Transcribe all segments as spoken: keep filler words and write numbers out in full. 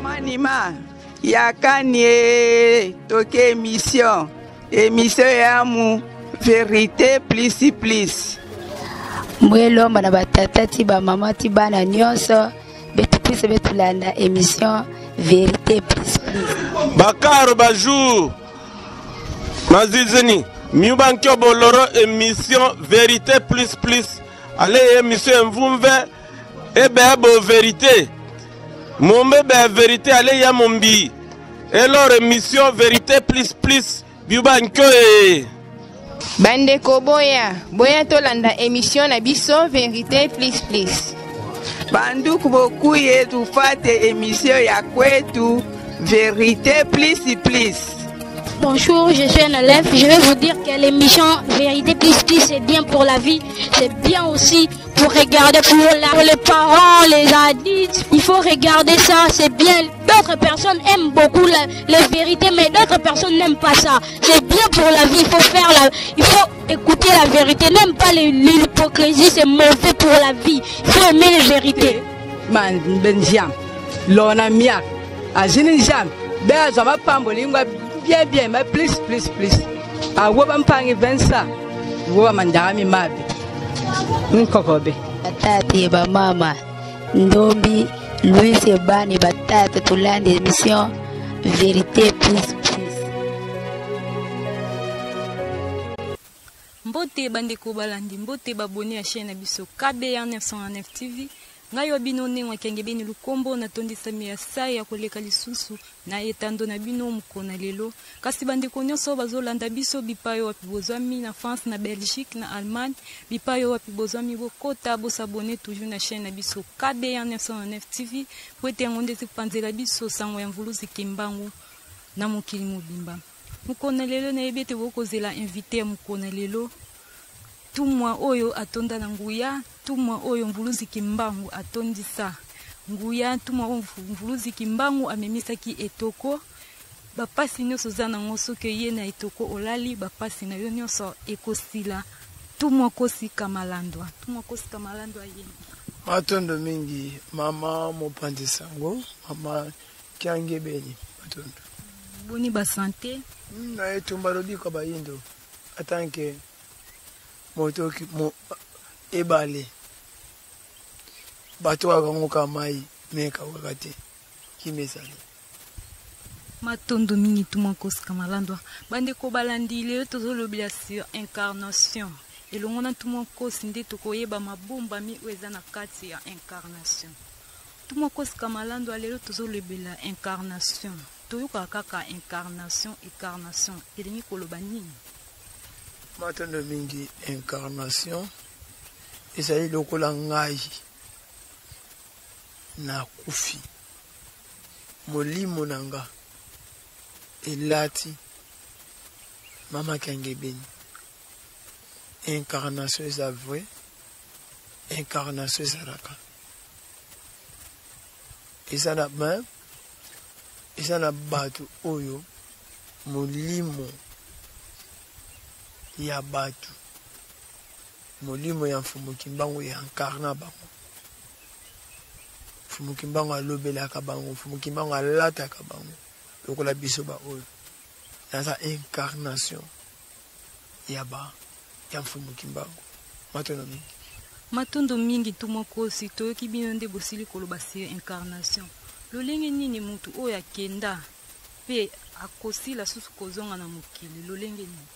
Manima, yakanie toke émission, émission yamu vérité plus plus. Mwelo mana batata ti ba mama ti bana nyonso betu plus betu landa émission vérité plus plus. Bakaro bajou mazizini miubankyo boloro émission vérité plus plus. Allez émission mvumve ebe bo vérité. Mombe be vérité allez ya mombi. Et leur émission vérité plus plus biubankyo e Bande ko boya, boya tolanda émission na biso vérité plus plus. Bandu kuboku yetu fate émission ya kwetu vérité plus plus. Bonjour, je suis un élève. Je vais vous dire que l'émission Vérité plus plus c'est bien pour la vie. C'est bien aussi pour regarder pour, la, pour les parents, les adultes. Il faut regarder ça, c'est bien. D'autres personnes aiment beaucoup la, les vérités, mais d'autres personnes n'aiment pas ça. C'est bien pour la vie. Il faut faire la, il faut écouter la vérité. N'aime pas l'hypocrisie, c'est mauvais pour la vie. Il faut aimer les vérités. Man benjam, lona miak, azini jam, bea zama pambolingwa. Bien, bien, mais plus, plus, plus. A wabam pangi vensa, wamandami mabi. Nkokobe. Batati ba mama, ndombi, Louis et Bani batata tulande émission vérité plus plus. Mbote bandeko balandi, mbote babone à chaîne abiso K B R neuf cent neuf T V. Ngayo bino ne wakenge beni lukombo na tondi sami ya sai ya koleka lisusu na etando na bino mukona lelo kasi bandeko nyonso bazolanda biso bipayo wapi bozwami na France na Belgique na Allemagne bipayo wapi bozwami bokota bosabone toujours na chaîne na biso K B R neuf cent neuf T V kwete ngonde zipanzela biso sango ya mvuluzi kimbangu na mokili mobimba mukona lelo na yebete bokozela invité mukona lelo tumwa oyo atonda na nguya tumwa oyo mvuluzi kimbangu atondisa nguya tumwa oyo mvuluzi kimbangu amemisaki etoko bapasi nyonso za na ngoso ke ye na etoko olali bapasi na yo nyonso ekosila tumwa kosika malandwa tumwa kosika malandwa ye matondo mingi mama mopandi sango mama kiange beni matondo boni ba santé na etumba lodi ko bayindo atanke moto ki mo ebale bato akangoka mai meka wakati kimesali matondo mingi tumwa kosika malandwa bande ko balandi lelo tozolobela sur incarnation elongona tumwa kosi nde tokoyeba mabomba mi weza na kati ya incarnation tumwa kosika malandwa lelo tozolobela incarnation toyoka kaka incarnation incarnation elingi koloba nini matondo mingi incarnation ezali lokola ngai na kufi molimo nanga elati mama Kengebeni incarnation eza vrai incarnation ezalaka eza na main eza na bato oyo molimo ya batu molimo ya mfumu kimbangu ya incarna bango mfumu kimbangu alobelaka bango mfumu kimbangu alataka bango lokola biso ba oyo naza incarnation ya ba ya mfumu kimbangu matondo mingi matondo mingi tumwa kosi toyoki bino nde bosili koloba sur incarnation lolenge nini mutu oyo akenda pe akosila susu kozonga na mokili lolenge nini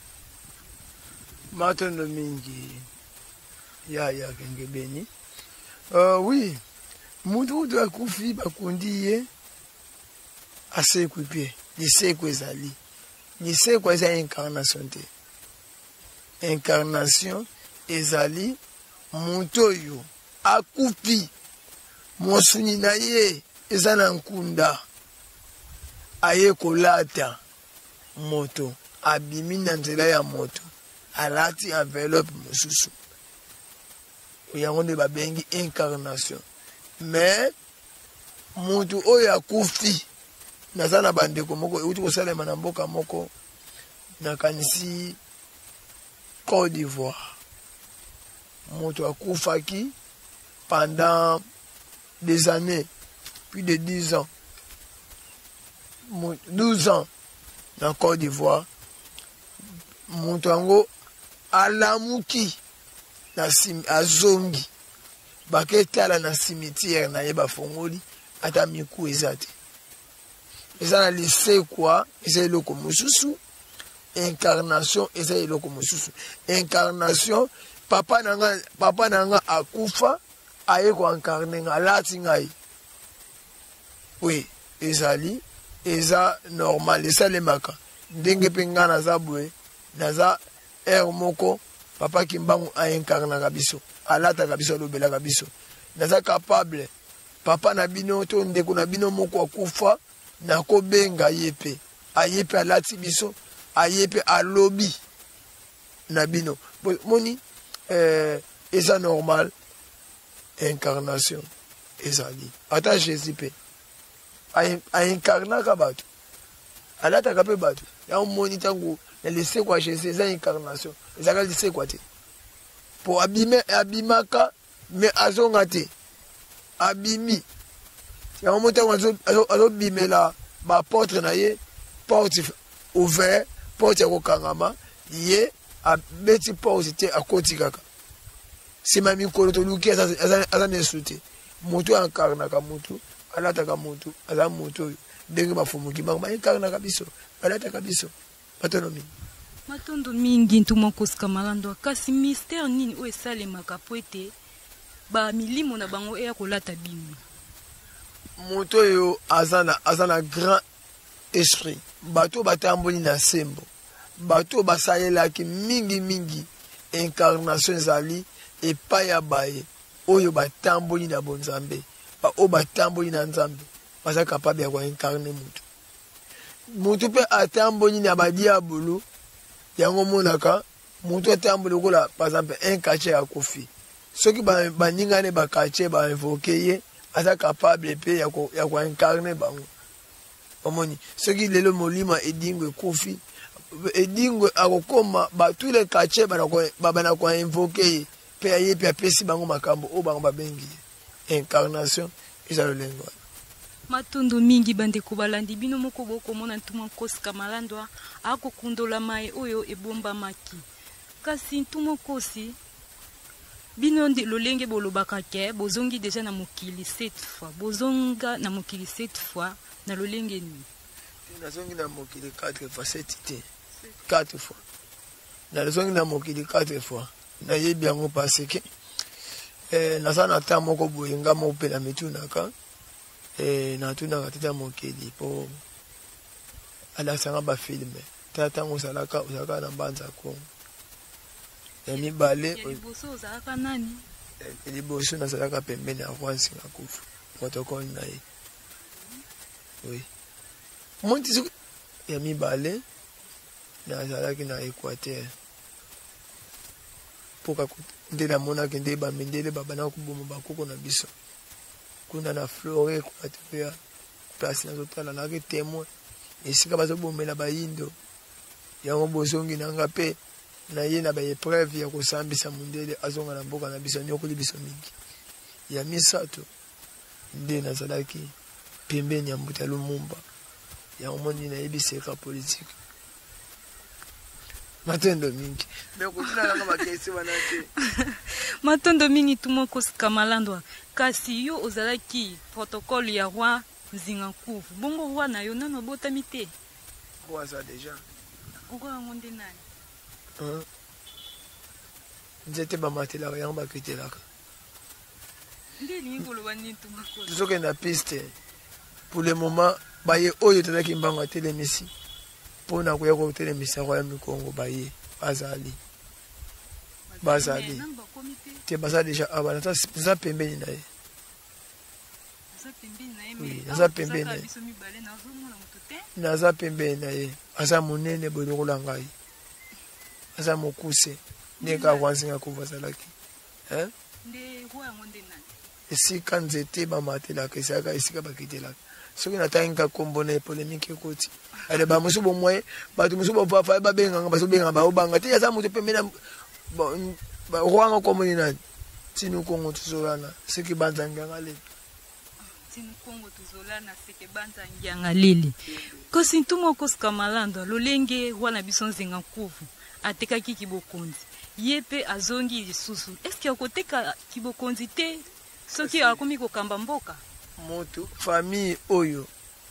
matondo mingi ya ya Kengebeni uh, oui mutu utu akufi bakundi ye asekwi pie lisekwe ezali lisekwe eza incarnation te incarnation ezali mutu oyo akufi mosuni na ye eza na nkunda aye kolata moto abimi na nzela ya moto alati enveloppe mosusu yango nde babengi incarnation mais mutu oyo akufi naza na bandeko moko euti kosalema na mboka moko nakanisi Côte d'Ivoire mutu akufaki pendant des années plus de dix ans douze ans na Côte d'Ivoire moto yango alamuki na sim azongi baketala na cimetière na ye bafongoli ata miku eza te eza na lycée kwa eza eloko mosusu incarnation eza eloko mosusu incarnation papa nanga papa nanga akufa aye ko incarner nga lati ngai oui ezali eza normal esalemaka ndenge mpe nga naza boye naza air moko papa kimbangu aincarnaka biso alataka biso alobelaka biso naza capable papa na bino to ndeko na bino moko akufa nakobenga ye mpe aye mpe alati biso aye mpe alobi na bino moni eh, eza normal incarnation ezali ata Jésus mpe aincarnaka bato alataka mpe bato yango moni ntango na lycée kwa Jésus eza incarnation ezaka lycée kwa te po abime abimaka me azonga te abimi yango mo ntango azobimela baportre na ye porte ouvert porte ya kokangama ye abeti porte te akoti kaka nsima mikolo toluki aza na esu te moto ankarnaka motu alataka motu aza moto oyo ndenge bafumuki bango bainkarnaka biso balataka biso matondo mingi matondo mingi ntuma kosika malando kasi mystère nini oyo esalemaka po ete bamilimo na bango eya kolata bino moto oyo aza na grand esprit bato batamboli na sembo bato basalelaki mingi mingi incarnation ezali epai ya baye oyo batamboli na bonzambe oyo batamboli na nzambe baza capable ya koincarne moto moto mpe atamboli na badiabolo yango monaka moto atamboli lokola par exemple un quartier ya kofi soki baningane bakartier bainvoke ye aza capable mpe ya koincarne bango omoni soki lelo molima edingo ekofi edingo akokoma tous les quartiers bana koinvoke ye mpe aye mpe apesi bango makambo oyo bango babengi incarnation eza lolenge wana matondo mingi bandeko balandi bino moko bokomona ntuma kosika malandwa akokundola mai oyo ebombamaki kasi ntuma kosi bino lolenge bolobaka ke bozongi deja na mokili sept fois bozonga na mokili sept fois na lolenge nini nazongi na mokili quatre fois sept te quatre fois nazongi na mokili quatre fois nayebi yango parce que eh, naza na temps moko boye nga moko mpe na mitunaka eh, natunaka tata mokili mpo alakisanga bafilme tata ntango ozalaka ozalaka na mbanza kongo ya mibale liboso nazalaka pembeni ya rwansi na kufu protocole na ye oui monti ya mibale nazalaki na Équateur poka nde namonaki nde bamindele babana koboma bakoko na biso kuna na flore Équateur place nazotala naki témoin esika bazobomela bayindo yango bozongi nanga mpe na ye na baépreuve ya kosambisa mundele azonga na mboka na biso nyokoli biso mingi ya misato nde nazalaki pembeni ya mbuta Lumumba yango moni nayebi seka politique matondo mingi matondo mingi tuma kosika malandwa kasi yo ozalaki protocole ya roi nzinga kufu bongo roi na yo nano botami te roi za deja roi yango nde nani nzete bamatelaka yango bakitelaka nde lingi koloba nini tuma kosi tozokende na piste pour le moment baye oyo tozalaki mbango atelemisi mpona koya kotelemisa royaume Congo baye bazali bazali te baza deja aba naza pembeni na ye naza pembeni na ye naza pembeni na ye aza monene boye lokola ngai aza mokuse ndenge akwanzinga kuva azalaki esika nzete bamatelaka esaka esika bakitelaka soki natangika kombo na polémique ekoti ale bamosu bomwaye bato mosu bafafaye babenganga bazobenganga baobanga te aza moto pembeni rwanga komoni nani tinu kongo tozolana soki banzanganga lelo tinu Kongo tuzola na seke banza ngianga lili kosi ntumo koska malando lolenge wana biso nzenga nkuvu atekaki kibokonzi yepe azongi lisusu eske akoteka kibokonzi te soki akomi kokamba mboka moto famille oyo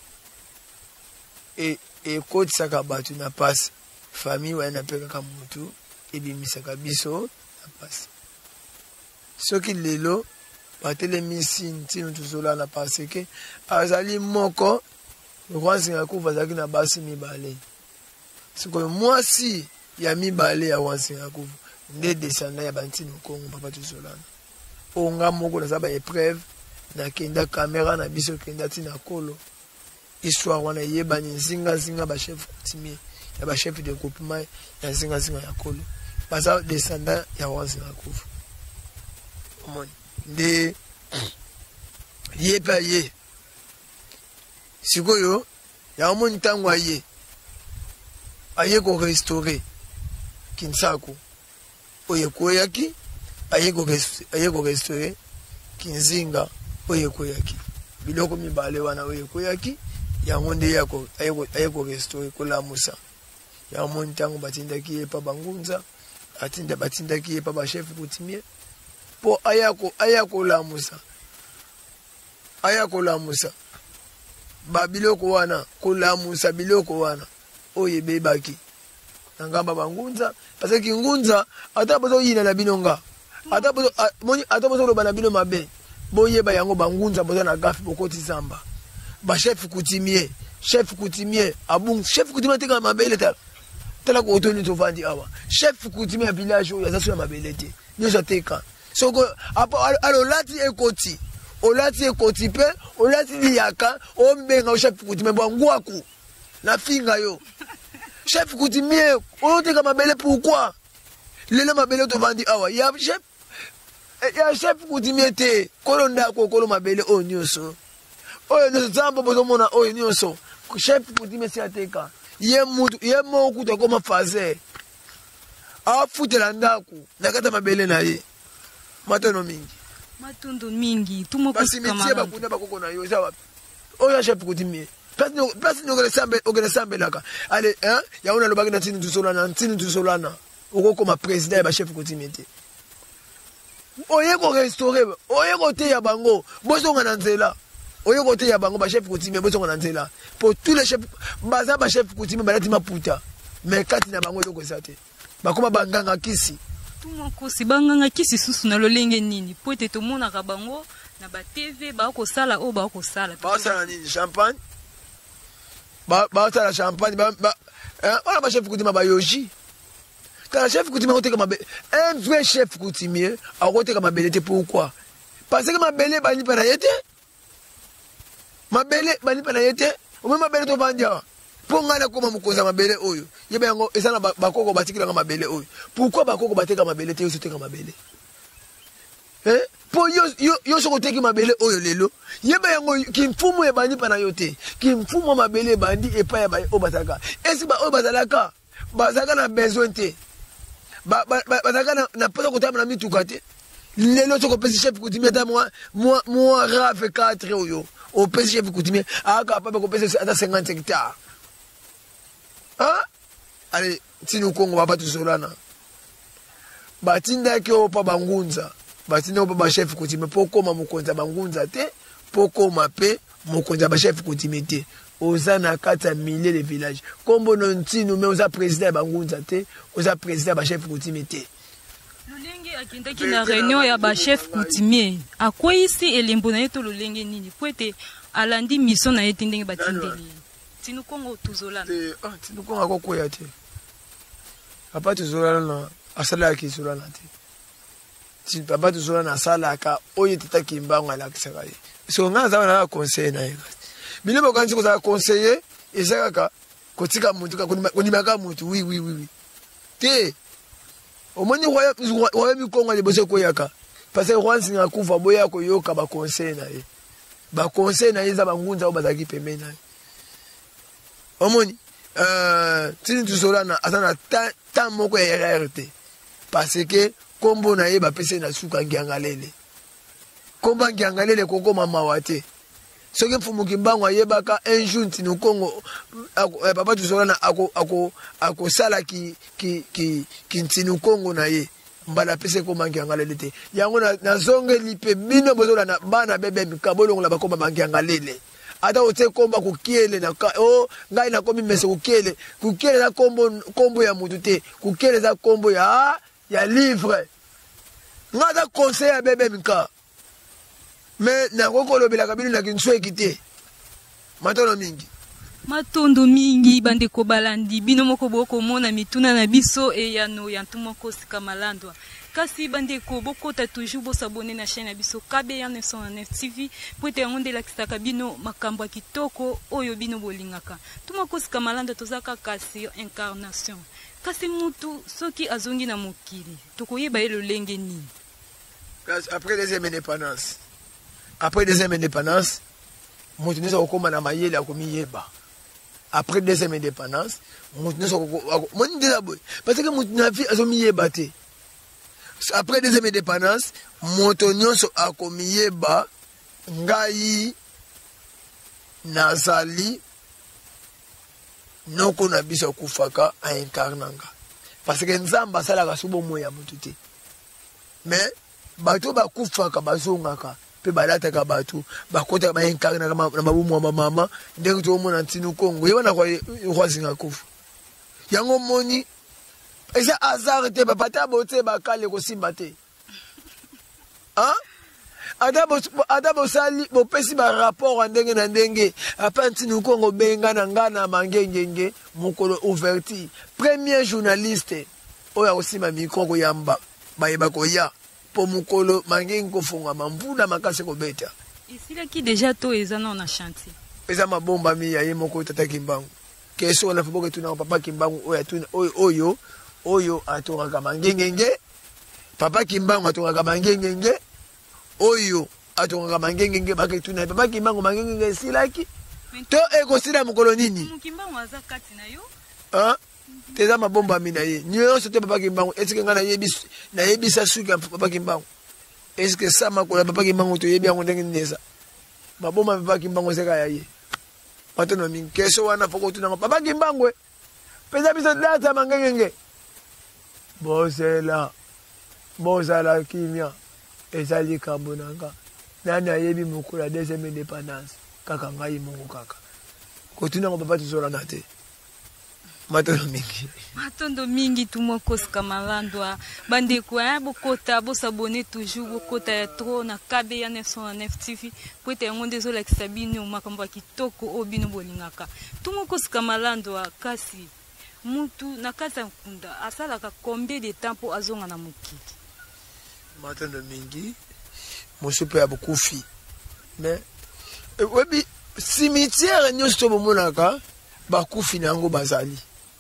e ekotisaka bato na pasi famille wana mpe kaka motu ebimisaka biso na pasi soki lelo batelemisi ntino tozolana parce ke azali moko Wansinga Kuvu azalaki na basi mibale sikoyo mwasi ya mibale ya Wansinga Kuvu nde descendant ya bantino Kongo papa tozolana onga moko na zaba épreuve na kenda caméra na biso kenda tina kolo histoire wana yebani nzinga nzinga ba chef coutumier ya ba chef de groupement ya nzinga nzinga ya kolo baza descendant ya Wansinga Kuvu omoni nde ye pa ye sikoyo ya omoni tango aye aye ko restaurer Kinsaku oye koyaki aye ko aye ko restaurer Kinzinga oye koyaki biloko mibale wana oye koyaki yango nde yako aye ko restaurer kolamusa ya omoni tango batindaki ye pa bangunza atinda batindaki ye pa ba chef coutumier po ayako ayako lamusa ayako lamusa ba biloko wana kolamusa biloko wana oye bebaki ngamba bangunza parce que ngunza ata bozo yina na binonga ata bozo moni ata bozo loba na bino mabe boye ba yango bangunza bozo na gafi bokoti zamba ba chef coutumier chef coutumier abung chef coutumier tika mabele tala tala ko otoni to vandi awa chef coutumier village oyo azaso ya mabele te nyoso teka soko apo alo lati ekoti olati ekoti pe olati liyaka ombenga o chef coutumier bwangwaku na finga yo chef coutumier oteka mabele pourquoi lelo mabele to vandi awa ya chef ya chef coutumier te kolonda ko kolo mabele o nyoso oyo nyoso zambo bozo mona oyo nyoso chef coutumier si ateka ye mutu ye mo kuta koma faze afutela ndaku nakata mabele na ye matono mingi matondo mingi tumo basi métier bakunda bakoko na yo zawa oyo chef coutumier place no place no gele sambe ogele sambe laka ale hein ya una lobaki na tini tusolana tini tusolana okoko ma président ba chef coutumier te oye ko restaurer oye ko te ya bango bozo ngana nzela oye ko te ya bango ba chef coutumier bozo ngana nzela pour tous les chefs baza ba chef coutumier balati maputa mais kati na bango loko zate bakoma banganga kisi tumokosi banganga kisi susu na lolenge nini po ete tomonaka bango na ba T V bakosala o bakosala basala nini champagne ba basala champagne ba hein on a ba chef coutumier ba yoji ta chef coutumier oteka mabe un vrai chef coutumier a oteka mabele te pourquoi parce que mabele bani para yete mabele bani para yete o même mabele to vandia ponga na koma mukoza mabele oyo yeba yango esana bakoko batikila mabele oyo pourquoi bakoko bateka mabele te yo soteka mabele eh po yo yo yo sokoteki mabele oyo lelo yeba yango kimfumo ebandi pana yote kimfumo mabele bandi epa ya ba obataka esi ba obatalaka bazaka na besoin te ba bazaka na na poto kotama na mituka te lelo soko pesi chef coutumier ta moi moi moi rave quatre oyo o pesi chef coutumier aka pa ko pesi ata cinquante hectares. Ah, allez, si nous Congo va pas tout cela na. Batinda ki opa bangunza, batinda opa ba chef coutumier poko ma mukonza bangunza te, poko ma pe mukonza ba chef coutumier te. Oza na kata milliers de villages. Kombo nonti nous mais oza président bangunza te, oza président ba chef coutumier te. Lolenge akindaki na réunion ya ba chef coutumier. Akoyisi elembo na yeto lolenge nini? Kwete alandi mission na yete ndenge batindeli. Tinu Kongo tuzolana. Eh, ah, tinu Kongo akoko ya te. Papa tuzolana na asala ki tuzolana te. Si papa tuzolana asala ka oye tata kimbango la kisaka. So nga za na conseil na ye. Bilebo kanzi ko za conseiller ezaka ka kotika muntu ka konimaka muntu oui oui oui. Te omoni roya roya mi Kongo le bose ko yaka. Parce que Wansinga Kuvu boya ko yoka ba conseil na ye. Ba conseil na ye za bangunza obazaki pembeni na ye. Omoni euh tini tusolana asana ta ta moko ya R R T parce que kombo na ye ba pese na suka ngiangalele komba ngiangalele koko mama wate Ce que Mfumu Kimbangu ayebaka un jour ntino Congo papa tuzolana ako ako ako sala ki ki ki ki ntino Congo na ye mbala pese ko mangi angalele te yango na, na zonge lipe bino bozola na bana bebe mikabolo ngola bakoma mangi angalele ata ote komba kukiele na ka oh ngai na komi mese kukiele kukiele za kombo kombo ya mutu te kukiele za kombo ya ya livre ngada conseil ya bebe mika mais na kokolobela kabili na kinso ekite matono mingi matondo mingi bandeko balandi bino moko boko mona mituna na biso e yano ya ntumoko sika malandwa kasi bandeko bokota toujours bosabone na chaîne ya biso K B A neuf cent neuf T V po ete yango nde elakisaka bino makambo ya kitoko oyo bino bolingaka tumoko sika malandwa tozaka kasi incarnation kasi mutu soki azongi na mokili tokoyeba ye lolenge nini après deuxième indépendance après deuxième indépendance mutu nyonso akokoma na mayele akomiyeba après deuxième indépendance mutu nyonso moni ndela boye parce que mutu na vie azomiyeba te après deuxième indépendance moto nyonso akomiyeba ngai nazali noko na biso akufaka aincarnanga parce que nzambe asalaka so bomoi ya mutu te mais bato bakufaka bazongaka pe balataka bato bakota ba incarna na mabumu wa mama ndenge to mona ntinu Kongo yebana kwa kwazinga kufu yango moni eza azar te papa ta bote bakale ko simba te hein adabo adabo sali bo pesi ba rapport ndenge na ndenge apa ntinu Kongo benga na ngana mangengenge mukolo ouverti premier journaliste oya osima micro ko yamba bayeba ko ya pour mukolo mangengi kofunga mambula makase ko beta isila ki déjà to ezana na chantier eza mabomba mi ya yemoko tata Kimbangu keso na fuboke tuna papa Kimbangu oyo tuna oyo oyo oyo atonga mangengenge papa Kimbangu atonga mangengenge oyo atonga mangengenge baketuna papa Kimbangu mangengenge silaki to eko sila mukolo nini Kimbangu aza kati na yo hein teza mabomba mina ye nyonso te papa Kimbangu est-ce que ngana yebisa na yebisa suka papa Kimbangu est-ce que ça makola papa Kimbangu to yebi yango ndenge neza mabomba papa Kimbangu seka ya ye matono min keso wana foko tuna papa Kimbangu pesa bisa data mangengenge bosela bosala kimia ezali kambonanga nani ayebi mukula deuxième indépendance kaka ngai mungu kaka kotuna ngo papa tuzola na te matondo mingi matondo mingi tumoko sika malandwa bandeko ya bokota bosabone toujours bokota ya tro na K B A neuf cent neuf T V po ete yango nde ezolakisa bino makambo ya kitoko oyo bino bolingaka tumoko sika malandwa kasi mutu na kati ya nkunda asalaka combien de temps po azonga na mokili matondo mingi mosu mpe ya bokufi mais webi cimetière nyonso to bomonaka bakufi na yango bazali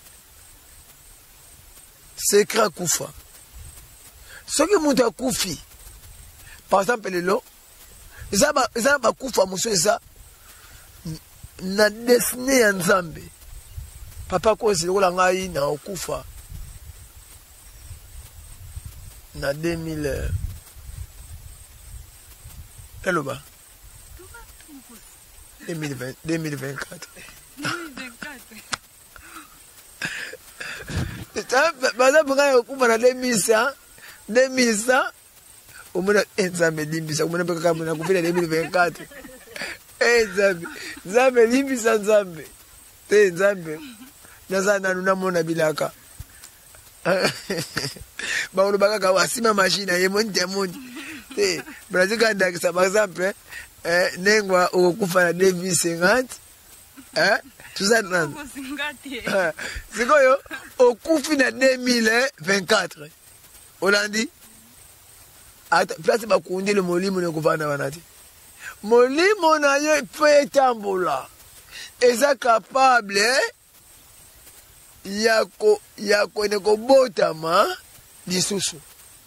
secret kufa soki mutu akufi par exemple lelo eza eza bakufa mosu eza na destiné ya nzambe papa kozi lokola ngai na okufa na deux mille eloba deux mille vingt-quatre baza bunga okufa na deux mille cent deux mille cent omona nzambe limbisa omona mpe kaka mona kufila deux mille vingt-quatre nzambe nzambe limbisa nzambe te nzambe naza nanu namona bilaka baoloba kaka wasima machine ye moni te moni te brazil kandakisa par exemple nengwa okokufa na deux mille cinquante tuza nani sikoyo okufi na deux mille vingt-quatre olandi place bakundi le molimo nekuvanda wana te molimo na ye mpe etambola eza capable yako yako ne kobotama lisusu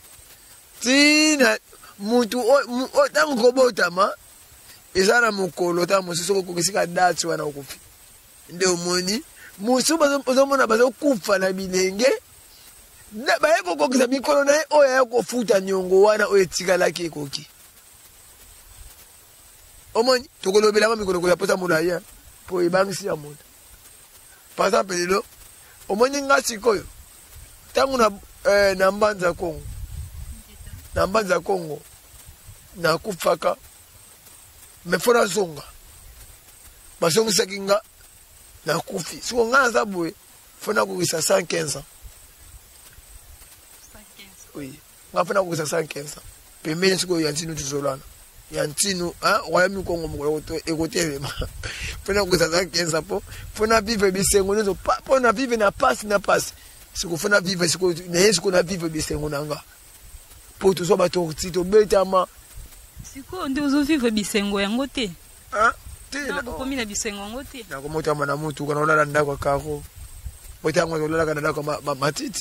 tina mutu o tango kobotama eza na mokolo ta mosusu kokisika date wana okufi nde omoni musu bazomona bazokufa na bilenge baye kokokisa mikolo na ye oyo ya kofuta nyongo wana oyo etikalaki ekoki omoni tokolobela mikolo ko ya pota mulaya po ibangisi ya moto par exemple lelo omoni nga sikoyo tangu na eh, na mbanza Kongo na mbanza Kongo na kufaka mefora zonga basongisa kinga na kufi siko nga zabwe fona kugisa cent quinze ans oui nga fona kugisa cent quinze ans pembeni siko yantinu tuzolana yantinu hein royaume Congo mukolo ekote fona kugisa cent quinze ans po fona vivre bisengo nezo pona vivre na passe na passe siko fona vivre siko na yesu ko na vivre bisengo nanga po tuzo bato tito betama siko ndi uzo vivre bisengo yango te hein te na ko mina bisengo yango te na ko mota mana mutu kana olala ndako kako botango olala kana ndako matiti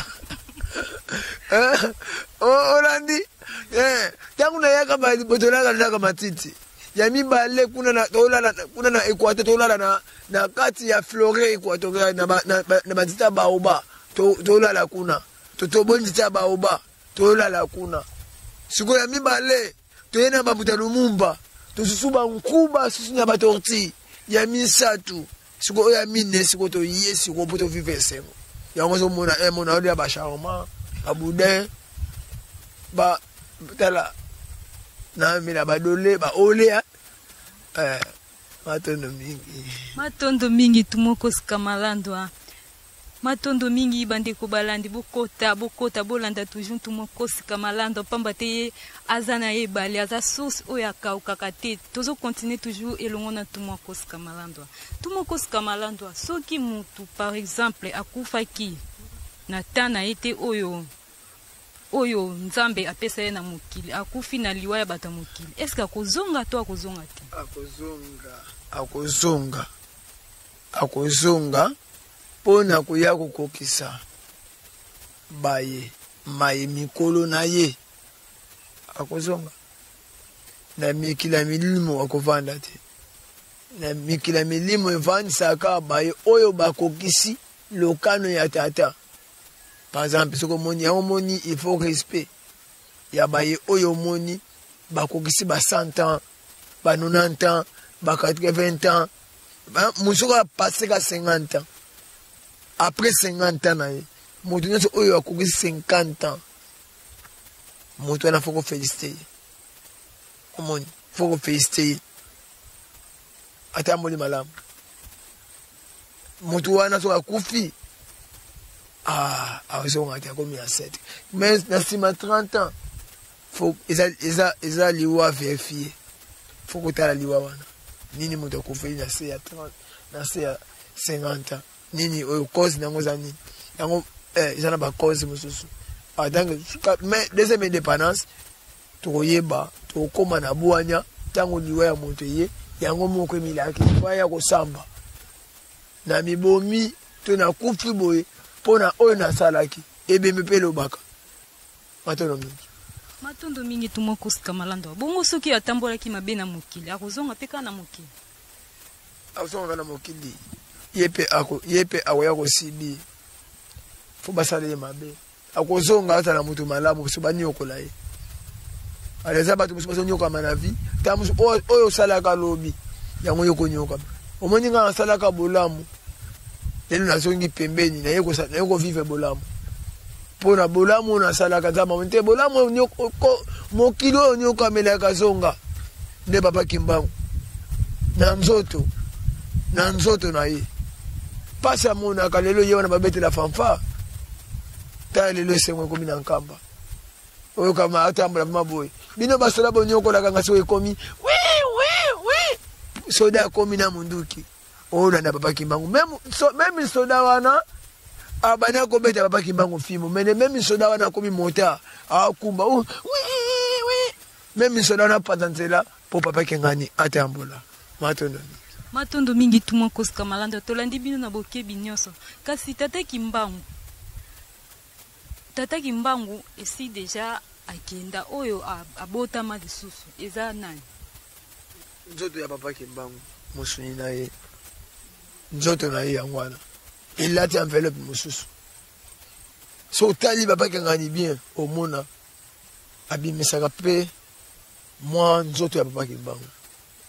eh orandi eh tangu na yaka ba botola kana ndako matiti ya mibale kuna na olala kuna na Equateur olala na na kati ya flore Equateur na na na batita baoba to olala kuna to to bonjita baoba to olala kuna siko ya mibale to yena babuta lumumba to susuba nkuba susu na batorti ya misatu siko ya mine siko to yesi ko poto vivre sengo ya ngozo mona e mona odia ba charma abudin ba tala na mina badole ba olea eh matondo mingi matondo mingi tumoko skamalandwa matondo mingi bande ko balandi bokota bokota bolanda toujours tumoko skamalando pamba te azana e bali aza source oya kauka te tozo continuer toujours elongo na tumoko skamalandwa tumoko skamalandwa soki mutu par exemple akufaki na tana ete oyo oyo nzambe apesa ye na mokili akufi na liwa ya bato mokili est-ce que akozonga to akozonga te akozonga akozonga akozonga pona kuya kokokisa baye maye mikolo na ye akozonga na mikila milimo akovanda te na mikila milimo evandisaka baye oyo bakokisi lokano ya tata. Par exemple, ce que moni ya moni il faut respect. Ya baye oyo moni bakokisi ba cent ans, ba quatre-vingt-dix ans, ba quatre-vingts ans. Ba musoka passer ka cinquante ans. Après cinquante ans na ye, mutu nso oyo akokisi cinquante ans. Mutu na faut féliciter. Moni, faut féliciter. Ata moni malamu. Mutu wana so akufi. Ah, ah, ils ont été comme il y a sept. Mais dans les trente ans, faut, ils ont, ils ont, ils ont liwa vérifié. Faut que tu aies la liwa. Nini mouta koufé, il a trente, il a cinquante ans. Nini, au cause n'a pas d'année. Ils ont, ils ont pas cause, monsieur. Ah, donc, mais deuxième indépendance, tu voyais bas, tu comme un abouania, tant liwa ya monté, yango moko milaki, waya ko samba. Na mibomi, tu na koufi boy. Pona oyo na salaki ebe mepelo baka matondo mingi matondo mingi tumoko skamalando bongo soki atambola ki mabe na mokili akozonga peka na mokili azonga na mokili yepe ako yepe awoya ko sibi fo basale mabe akozonga ata na mutu malamu so bani okola ye aleza batu muso nyoka manavi tamu oyo salaka lobi yango yoko nyoka omoni nga salaka bolamu lelo nazongi pembeni na yeko sa na yeko vivre bolamu pona bolamu na sala kazama monte bolamu nyoko mokilo nyoko amela kazonga nde baba kimbangu na nzoto na nzoto na ye pasa mona kalelo yewana babete la fanfa ta lelo sengwe komi na nkamba oyo kama atambula maboy bino basola bonyoko la kanga so ekomi oui oui oui soda komi na munduki ola na baba kimbangu même so même soda wana abana ko beta baba kimbangu fimo mais même soda wana komi mota akumba oui oui même soda wana patantela po papa kengani atambula matondo matondo mingi tuma koska malanda tolandi bino na bokebi nyonso kasi tata kimbangu tata kimbangu esi déjà akenda oyo abota ma lisusu eza nani nzoto ya papa kimbangu musuni na ye nzoto na ye yangwana ilati enveloppe mususu so tali papa kengani bien omona abimisaka pe moi nzoto ya papa kimbangu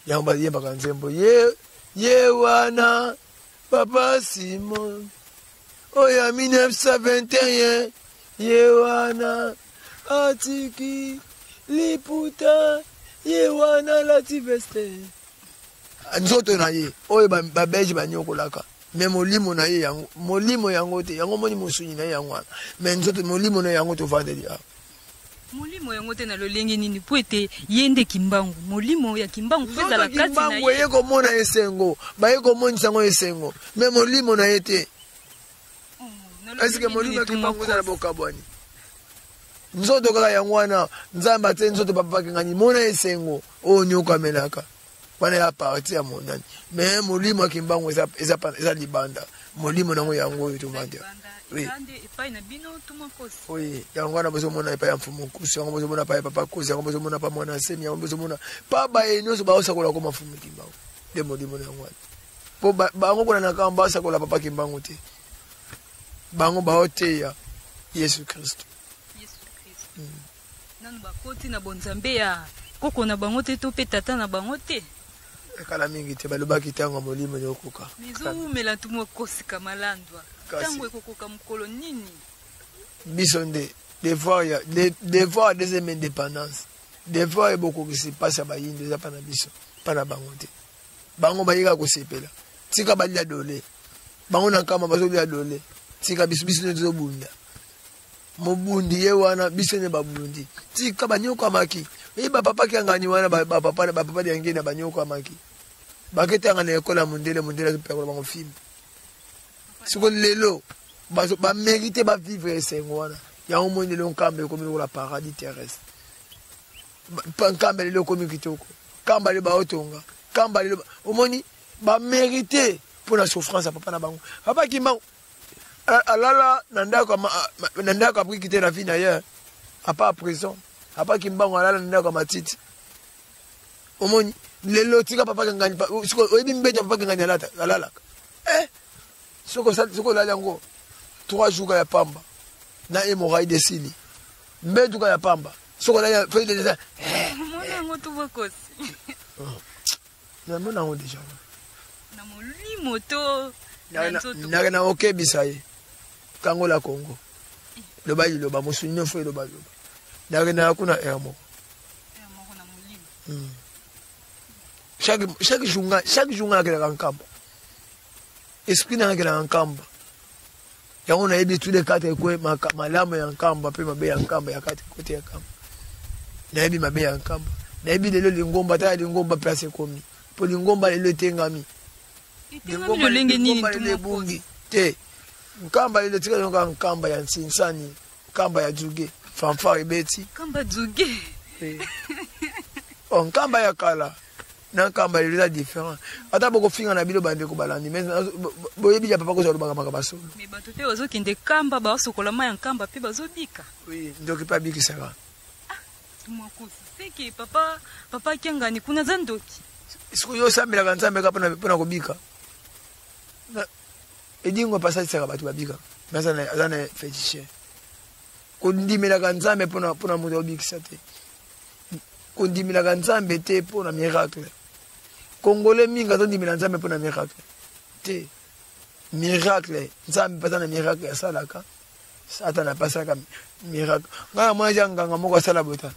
yango bayembaka nzembo ye ye wana Papa Simon oya mille neuf cent vingt et un ye wana atiki liputa ye wana lativeste nzoto na ye oyo babeji banyokolaka me molimo na ye yango molimo yango te yango moni mosunyi na ye yango wana me nzoto molimo na yango tovandeli awa molimo yango te na lolenge nini po ete ye nde kimbangu molimo ya kimbangu mpe ezala kati na ye ye komona esengo baye komonisa yango esengo me molimo na ye te eske molimo ya kimbangu ezala bokabwani nzoto kaka yango wana nzambe ate nzoto bapakengani mona esengo oyo nyokamelaka wana ya parti ya monani me molimo ya kimbangu eza libanda molimo nango yango oyo tovandela oui yango wana bozomona epai ya mfumu kusi yango bozomona epai ya papa kusi yango bozomona pa mwana semi yango bozomona pa baye nyonso baosakola ko mafumu kimbangu nde molimo na yango wana po bango kuna na kamba baosakola papa kimbangu te bango baoteya Yesu Kristo nanu bakoti na bonzambe ya koko na bango te to pe tata na bango te ekala mingi te balobaki ntango molimo nyokoka mizumela tumo kosika malandwa ntango ekokoka mokolo nini biso nde devoir devoir deuxième indépendance devoir ebokokisi mpasi ya bayinde eza mpa na biso mpa na bango te bango bayika kosepela tika balia dole bango na nkama bazolia dole tika biso biso nde tozobunda mobundi ye wana biso ne babundi tika banyokamaki oyeba papa kiangani wana bapapa bapapa yange na banyokamaki baketanga na ekola mundele mundele azopekola bango film siko lelo bamérite bavivre esengo wana yango moni lelo nkambe ekomi lokola paradis terrestre nkambe lelo ekomi kitoko kamba lelo baotonga kamba lelo omoni bamérite mpona souffrance ya papa na bango papa kimbangu alala na ndako apres kite na vie na ye apa prison apa kimbangu alala na ndako ya matiti omoni lelo tika papa kangani oyebi mbeto papa kangani alalaka eh soko olali yango trois jours ya pamba na hémorragie de sili mbetuka ya pamba soko olali feuille de dessin mona yango tubokosi namona yango deja na molimo to na okebisa ye kango la Congo loba liloba mosuni nyonso eloba loba nakendaka kuna air moko chaque jour chaque jour nakendaka nkamba esprit nakendaka nkamba yango nayebi tous les quatre ekwe malamu ya nkamba mpe mabe ya nkamba ya kati kote ya nkamba nayebi mabe ya nkamba nayebi lelo lingomba tala lingomba place ekomi po lingomba lelo etengami lingomba lelo ebungi te nkamba lelo tika yonga nkamba ya nsinsani nkamba ya juge fanfare ebeti nkamba juge o nkamba ya kala na nkamba lelo eza différent ata bokofinga na bino bandeko balandi mais boyebi ya papa kozala lobaka basolo mais bato te bazokende nkamba baosokola ma ya nkamba mpe bazobika oui ndoki mpe abikisaka makosi seke papa papa kiangani kuna za ndoki siku yo osambelaka nzambe ka mpona kobika edingo pasalisaka bato babika aza na fétiche kondimelaka nzambe mpona moto obikisa te kondimelaka nzambe te mpona miracle congolais mingi azondimela nzambe mpona miracle te miracle nzambe mpe aza na miracle asalaka satana apasalaka miracle ngai namona eza nganga moko asala bota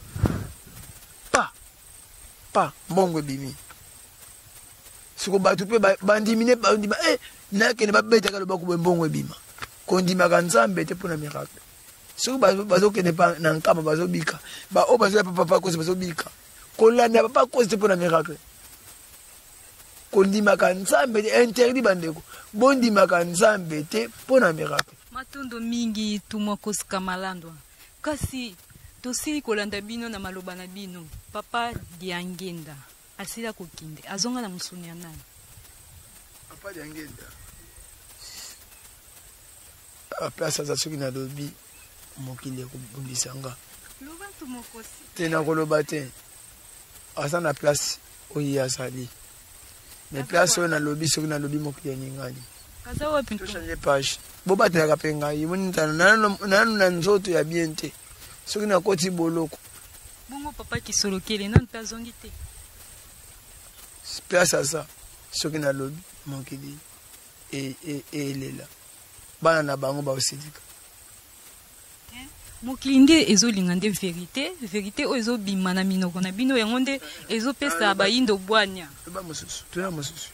pa pa mbongo ebimi siko bato mpe bandimine bandima e nakende babetaka lobako bwe mbongo ebima kondimaka nzambe te mpona miracle soki bazokende na nkamba bazobika baoyo bazoya pa papa kosi bazobika kolanda papa kosi te mpona miracle kondimaka nzambe te interdit bandeko bondimaka nzambe te mpona miracle matondo mingi tumwa kosika malandwa kasi tosili kolanda bino na maloba na bino papa Diangenda asila kokinde azonga na musuni ya nani papa Diangenda a place aza soki nalobi mokili ekobundisanga te nakoloba te aza na place oyo azali mais place oyo nalobi soki nalobi mokili eningani tochange page bobatelaka mpe ngai nanu na nzoto ya bien te soki nakoti boloko bongo papa kisolokele nanu mpe azongi te grâce à ça ce qui n'a lobby mokili et et et il est là bana na bango ba osidika mokili nde ezolinga nde vérité vérité oyo ezobima na minoko na bino yango nde ezopesa bayindo bwanya ba mosusu toya mosusu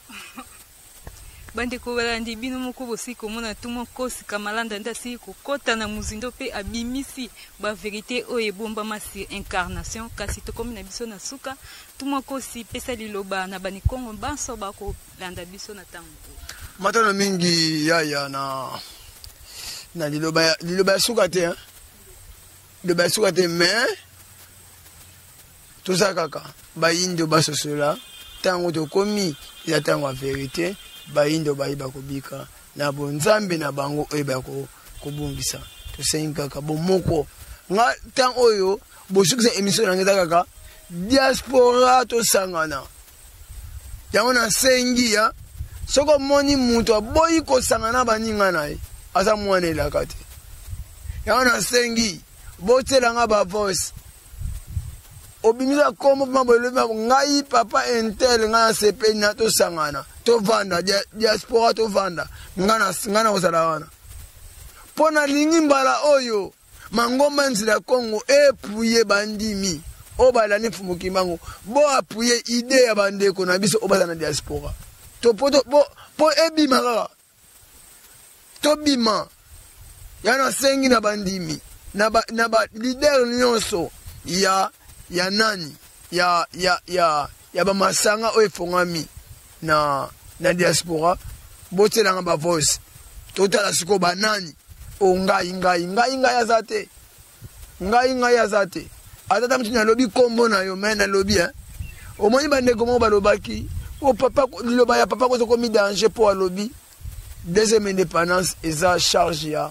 bandeko balandi bino moko bosi komona tumo kosi kamalanda nda si kokota na muzindo pe abimisi ba vérité oyo ebombama sur incarnation kasi tokomi na biso na suka tumo kosi pesa liloba na banikongo banso bakolanda biso na tango matano mingi yaya na na liloba liloba suka te hein liloba suka te mais tout ça kaka bayindo baso cela tango tokomi ya tango a vérité bayindo bayiba kobika na bonzambe na bango oyeba ko kobungisa to senga ka bomoko nga tan oyo bosukisa émission ngeza kaka diaspora to sangana yango na sengi ya soko moni muto aboyi ko sangana baninga nae asa mwana lakati yango na sengi botela nga ba voice obimisa komo mabolo ngai papa entel nga sepe na to sangana to vanda diaspora to vanda ngana ngana ozala wana pona lingi mbala oyo mangomba nzila Kongo epuye bandimi obala ni fumuki mango bo apuye idée ya bandeko na biso obala na diaspora to poto bo po ebima kaka to bima yana sengi na bandimi na ba na ba leader nyonso ya ya nani ya ya ya ya ba masanga o efongami na na diaspora botela nga ba voice totala siko banani o ngai ngai ngai ngai azate ngai ngai azate atata mtu na lobi kombo na yo mena lobi hein o moni bande komo ba lobaki o papa liloba ya papa ko ko mi danger pour lobi deuxième indépendance eza charge ya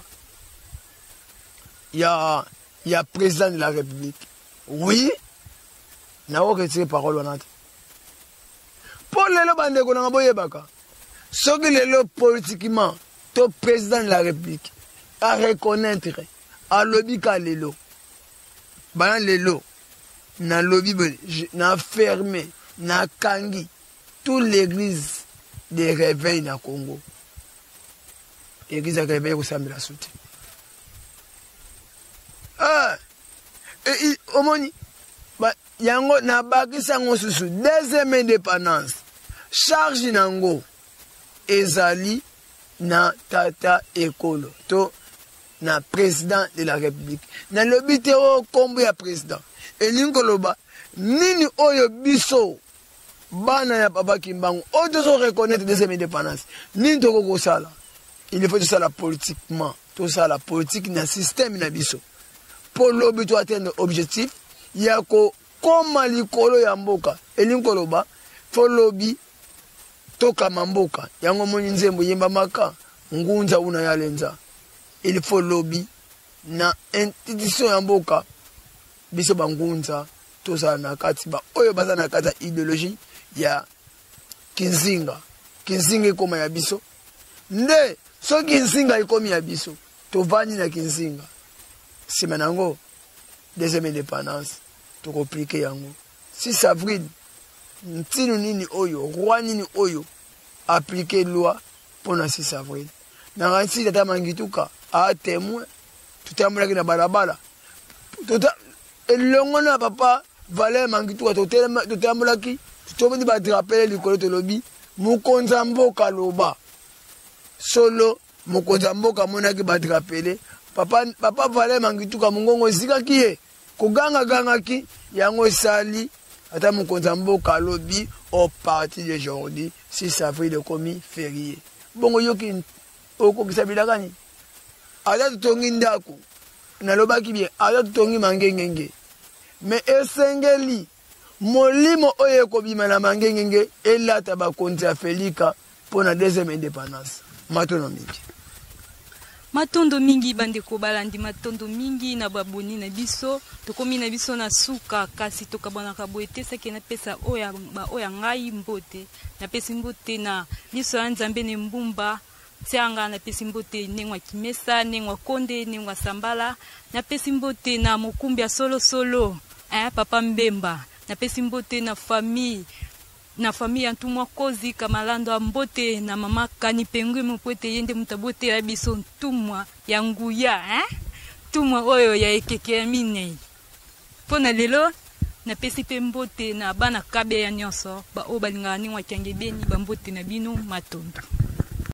ya ya président de la République oui na o retire parole onate pour lelo bande ko na boyebaka soki lelo politiquement to président de la République à reconnaître à lobby ka lelo bana lelo na lobby na fermé na kangi toute l'église des réveils na Congo église de réveil au samedi la soute ah et omoni ba yango na bakisa ngo susu deuxième indépendance charge nango ezali na tata ekolo to na président de la République na lobi te o kombo ya président elingoloba nini oyo biso bana ya papa Kimbangu o to so reconnaître deuxième indépendance nini to ko sala il faut tout ça la politiquement tout ça la politique na système na biso pour lobi to atteindre objectif ya ko koma likolo ya mboka elingoloba fo lobi toka mamboka yango moni nzembo yemba maka ngunza una yalenza il faut lobby na institution ya mboka biso bangunza toza na kati ba oyo baza na kata idéologie ya kinzinga kinzinga koma ya biso nde so kinzinga ikomi ya biso to vani na kinzinga simanango deuxième indépendance to compliquer yango six avril ntinu nini oyo roi nini oyo appliquer loi pour le six avril na ransi tata mangituka a témoin tutamulaki na balabala tota elongo na papa Valère mangituka totela tutamulaki tutomoni ba drapele likolo to lobi mukonza mboka loba solo mukonza mboka monaki ba drapele papa papa Valère mangituka mungongo zikaki ye koganga ganga ki yango sali ata mukonza mboka lobi au parti d'aujourd'hui six avril komi férié bongo yoki oko kisabila kani ata tutongi ndako nalobaki bien ata tutongi mangengenge mais esengeli molimo oyo kobima na mangengenge elata bakonzi ya Felika pona deuxième indépendance matono mingi matondo mingi bandeko balandi matondo mingi na baboni na biso tokomi na biso na suka kasi tokabona kaboete saki na pesa oya ba oya ngai mbote na pesa mbote na biso ya Nzambe ne mbumba tianga na pesa mbote nengwa Kimesa nengwa Konde nengwa Sambala na pesa mbote na mokumbi ya solo solo eh papa Mbemba na pesa mbote na famille na familia ntumwa kozi kamalando ambote na mama kani pengwe mupwete yende mutabote ya biso ntumwa ya nguya eh tumwa oyo ya ekeke ya mine pona lelo na pesi pe mbote na bana kabe ya nyonso ba o balingani wa kyangebeni ba mbote na bino matondo.